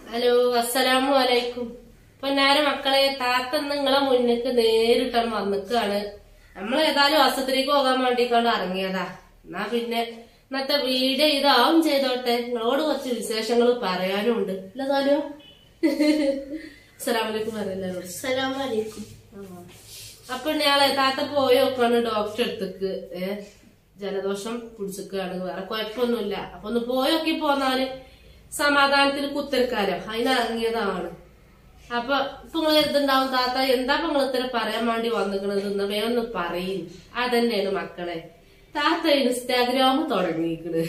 Hello, അസ്സലാമു അലൈക്കും. പൊന്നാര മക്കളെ, താത്ത നിങ്ങളെ മുന്നിക്ക് നേരിട്ടാണ് വന്നിക്കാണ്. നമ്മൾ ഏതായാലും ആശുപത്രിക്ക് പോകാൻ വേണ്ടിക്കാണ്ട് ഇറങ്ങിയതാ. എന്നാ പിന്നെ ഇന്നത്തെ വീഡിയോ ഇതാവും ചെയ്തോട്ടെ. നിങ്ങളോട് കുറച്ച് വിശേഷങ്ങൾ പറയാനും ഉണ്ട്. അല്ലതാലോ? അസ്സലാമലൈക്കും പറയല്ലോ. അസ്സലാമലൈക്കും. അപ്പൊ ഞാളെ താത്ത പോയി നോക്കാണ് ഡോക്ടറെ അടുത്തേക്ക്. ജലദോഷം പിടിച്ചിക്കാണ്, വേറെ കുഴപ്പമൊന്നുമില്ല. അപ്പൊ ഒന്ന് പോയൊക്കെ പോന്നാല് സമാധാനത്തിൽ കുത്തിരിക്കാലോ, അതിനിറങ്ങിയതാണ്. അപ്പൊ ഇപ്പൊ നിങ്ങൾ കരുതുണ്ടാവും, താത്ത എന്താ നിങ്ങൾ ഇത്ര പറയാൻ വേണ്ടി വന്നിക്കണത്, വേഗം ഒന്ന് പറയും. അതന്നെയാണ് മക്കളെ, താത്ത ഇൻസ്റ്റാഗ്രാം തുടങ്ങിയിരിക്കണ്.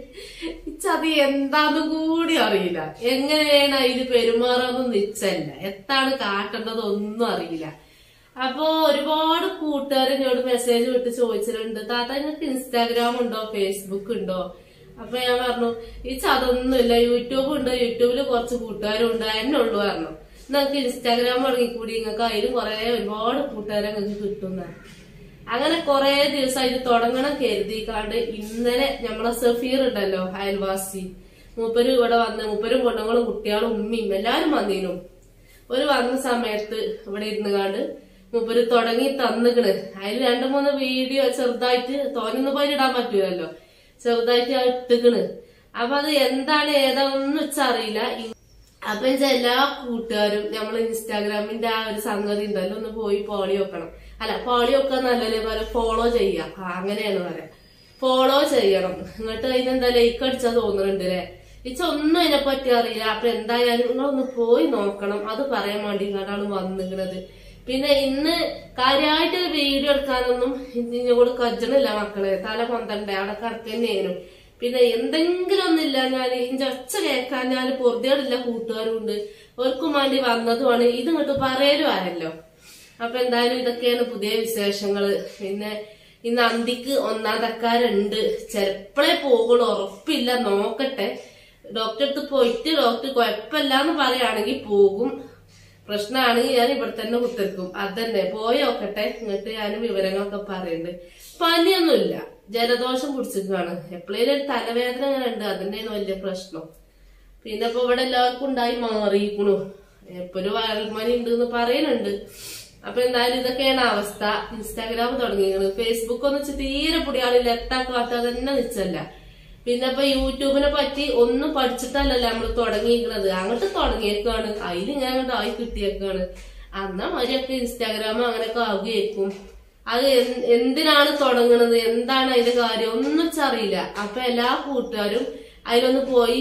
അത് എന്താന്ന് കൂടി അറിയില്ല, എങ്ങനെയാണ് അതിൽ പെരുമാറാന്നും നിച്ചല്ല, എത്താണ് കാട്ടേണ്ടതൊന്നും അറിയില്ല. അപ്പൊ ഒരുപാട് കൂട്ടുകാർ എന്നോട് മെസ്സേജ് വിട്ട് ചോദിച്ചിട്ടുണ്ട്, താത്ത നിങ്ങൾക്ക് ഇൻസ്റ്റാഗ്രാം ഉണ്ടോ, ഫേസ്ബുക്ക് ഉണ്ടോ? അപ്പൊ ഞാൻ പറഞ്ഞു, ഈ അതൊന്നുമില്ല, യൂട്യൂബ് ഉണ്ട്, യൂട്യൂബിൽ കുറച്ച് കൂട്ടുകാരും ഉണ്ട്, എന്നെ ഉള്ളു പറഞ്ഞു. നിങ്ങൾക്ക് ഇൻസ്റ്റാഗ്രാം തുടങ്ങിക്കൂടി, നിങ്ങൾക്ക് അതിലും ഒരുപാട് കൂട്ടുകാരെ നിങ്ങൾക്ക് കിട്ടുന്ന. അങ്ങനെ കുറെ ദിവസമായിട്ട് തുടങ്ങണം കരുതിക്കാണ്ട് ഇന്നലെ നമ്മളെ സഫീർ ഉണ്ടല്ലോ, അയൽവാസി, മൂപ്പര് ഇവിടെ വന്ന്, മൂപ്പരും പെണ്ണുങ്ങളും കുട്ടികളും ഉമ്മയും എല്ലാരും വന്നീനും. ഒരു വന്ന സമയത്ത് ഇവിടെ ഇരുന്നുകാണ്ട് മൂപ്പര് തുടങ്ങി തന്നിക്കണ്. അതിൽ 2-3 വീഡിയോ ചെറുതായിട്ട്, തോന്നൊന്നും പോയി ഇടാൻ പറ്റൂലല്ലോ, ചെറുതായിട്ട് ഇട്ടുകണ്. അപ്പൊ അത് എന്താണ് ഏതാണെന്ന് വെച്ചറിയില്ല. അപ്പൊ എല്ലാ കൂട്ടുകാരും നമ്മൾ ഇൻസ്റ്റാഗ്രാമിന്റെ ആ ഒരു സംഗതി ഉണ്ടല്ലോ, ഒന്ന് പോയി പോളി വെക്കണം. അല്ല, പോളി വെക്കാൻ നല്ലല്ലേ പറയാം, ഫോളോ ചെയ്യാം. അങ്ങനെയാണ് പറയാം, ഫോളോ ചെയ്യണം. എന്നിട്ട് അതിനെന്താ ലൈക്ക് അടിച്ചാ തോന്നുന്നുണ്ട് അല്ലേ. ഇച്ചൊന്നും അതിനെപ്പറ്റി അറിയില്ല. അപ്പൊ എന്തായാലും നിങ്ങളൊന്ന് പോയി നോക്കണം, അത് പറയാൻ വേണ്ടി ഇങ്ങോട്ടാണ് വന്നിരിക്കുന്നത്. പിന്നെ ഇന്ന് കാര്യമായിട്ട് വീഡിയോ എടുക്കാനൊന്നും ഇങ്ങോട്ട് കജ്ജണില്ല മക്കളെ, തല പൊന്തണ്ടേ, അവിടെ കിടക്കന്നെയായിരുന്നു. പിന്നെ എന്തെങ്കിലും ഒന്നില്ല, ഞാൻ ഇഞ്ച ഒച്ച കേൾക്കാൻ ഞാൻ പൊറുതികളില്ല, കൂട്ടുകാരും ഉണ്ട്, ഓർക്കും വേണ്ടി വന്നതുമാണ്. ഇത് ഇങ്ങോട്ട് പറയലും ആയല്ലോ. അപ്പൊ എന്തായാലും ഇതൊക്കെയാണ് പുതിയ വിശേഷങ്ങള്. പിന്നെ ഇന്ന് അന്തിക്ക് 1-ാം തക്കാരുണ്ട്, ചെലപ്പോഴേ പോകുള്ളൂ, ഉറപ്പില്ല, നോക്കട്ടെ. ഡോക്ടറെ അടുത്ത് പോയിട്ട് ഡോക്ടർ കുഴപ്പമില്ലാന്ന് പറയുകയാണെങ്കിൽ പോകും, പ്രശ്നമാണെങ്കിൽ ഞാൻ ഇവിടെ തന്നെ കുത്തിരിക്കും. അതന്നെ, പോയി നോക്കട്ടെ. എന്നിട്ട് ഞാൻ വിവരങ്ങളൊക്കെ പറയുന്നുണ്ട്. പനിയൊന്നുമില്ല, ജലദോഷം പിടിച്ചിരിക്കുകയാണ്. എപ്പോഴേലും ഒരു തലവേദന അങ്ങനെ ഉണ്ട്, അതിന്റെയാണ് വലിയ പ്രശ്നം. പിന്നെ ഇപ്പൊ ഇവിടെ എല്ലാവർക്കും ഉണ്ടായി മാറിയിരിക്കണു, എപ്പോഴും വയൽമണി ഉണ്ട് എന്ന് പറയുന്നുണ്ട്. അപ്പൊ എന്തായാലും ഇതൊക്കെയാണ് അവസ്ഥ. ഇൻസ്റ്റാഗ്രാം തുടങ്ങിയത്, ഫേസ്ബുക്ക് ഒന്ന് വെച്ച് തീരെ പൊടിയാളില്ല, എത്താക്കാത്ത തന്നെ നിച്ചല്ല. പിന്നെ ഇപ്പൊ യൂട്യൂബിനെ പറ്റി ഒന്നും പഠിച്ചിട്ടല്ലല്ലോ നമ്മൾ തുടങ്ങിയിരിക്കുന്നത്, അങ്ങോട്ട് തുടങ്ങിയേക്കാണ്, അതിലിങ്ങനെ അങ്ങോട്ട് ആയി കിട്ടിയേക്കാണ്. അന്നാ മതിയൊക്കെ ഇൻസ്റ്റാഗ്രാം അങ്ങനെയൊക്കെ ആവുകയായിരിക്കും. അത് എന്തിനാണ് തുടങ്ങുന്നത്, എന്താണ് അതിന്റെ കാര്യം ഒന്നും വെച്ചറിയില്ല. അപ്പൊ എല്ലാ കൂട്ടുകാരും അതിലൊന്ന് പോയി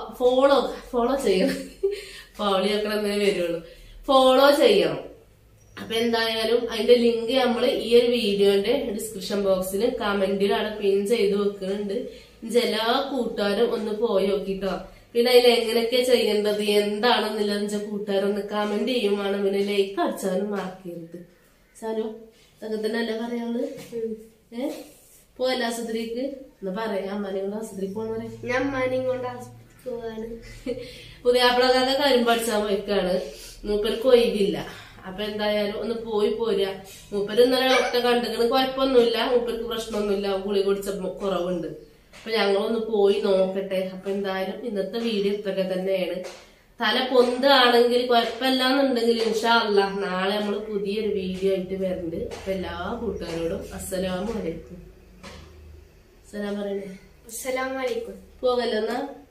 ഫോളോ ചെയ്യണം. ഫോളോ വെക്കണമെന്നേ വരുള്ളൂ, ഫോളോ ചെയ്യണം. അപ്പൊ എന്തായാലും അതിന്റെ ലിങ്ക് നമ്മൾ ഈ ഒരു വീഡിയോന്റെ ഡിസ്ക്രിപ്ഷൻ ബോക്സിൽ കമന്റിൽ അവിടെ പിൻ ചെയ്ത് വെക്കുന്നുണ്ട്. എല്ലാ കൂട്ടുകാരും ഒന്ന് പോയി നോക്കിട്ടോ. പിന്നെ അതിൽ എങ്ങനെയൊക്കെ ചെയ്യേണ്ടത് എന്താണെന്നില്ല കൂട്ടുകാരൊന്ന് കമന്റ് ചെയ്യുമാണ്. പിന്നെ ലൈക്ക് അടിച്ചാലും മറക്കരുത്. സാലോ അതൊക്കെ തന്നെ അല്ലേ പറയാള്. പോയല്ല ആശുപത്രിക്ക് എന്ന് പറയാം, അമ്മാനെയും കൊണ്ട് ആശുപത്രിക്ക് പോകണ പറയാം. ഞാൻ അമ്മാനെയും കൊണ്ട് പോവാണ്. പുതിയാപ്പിളക്കാരുടെ കാര്യം പഠിച്ചാൽ പോയിക്കാണ്, മൂപ്പർക്ക് ഒഴിവില്ല. അപ്പൊ എന്തായാലും ഒന്ന് പോയി പോരാ. മൂപ്പര് ഇന്നലെ ഡോക്ടറെ കണ്ടുകണ്, കുഴപ്പമൊന്നുമില്ല, മൂപ്പർക്ക് പ്രശ്നമൊന്നുമില്ല, ഗുളി കുടിച്ച കുറവുണ്ട്. അപ്പൊ ഞങ്ങളൊന്ന് പോയി നോക്കട്ടെ. അപ്പൊ എന്തായാലും ഇന്നത്തെ വീഡിയോ ഇത്രയൊക്കെ തന്നെയാണ്. തല പൊന്താണെങ്കിൽ കുഴപ്പമില്ലാന്നുണ്ടെങ്കിൽ ഇൻഷാ അല്ലാഹ് നാളെ നമ്മള് പുതിയൊരു വീഡിയോ ആയിട്ട് വരുന്നുണ്ട്. അപ്പൊ എല്ലാ കൂട്ടുകാരോടും അസ്സലാമു അലൈക്കും. സലാം പറയണേ. അസ്സലാമലൈക്കും. പോകല്ലോ എന്നാ.